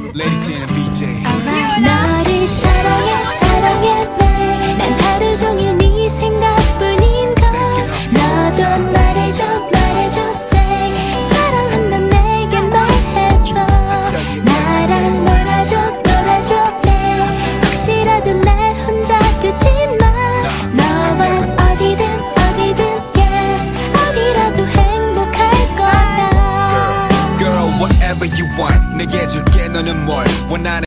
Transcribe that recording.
Lady Jane and BJ. 너를 사랑해 사랑해 babe. 난 하루 종일 네 생각뿐인걸. 너도 말해줘 말해줘 say. 사랑한다 내게 말해줘. 나랑 놀아줘 놀아줘 babe. 혹시라도 날 혼자 두지마. 너와 어디든 어디든 yes. 어디라도 행복할 거야. Girl, whatever you want. 내게 줄게 너는 뭘 원하는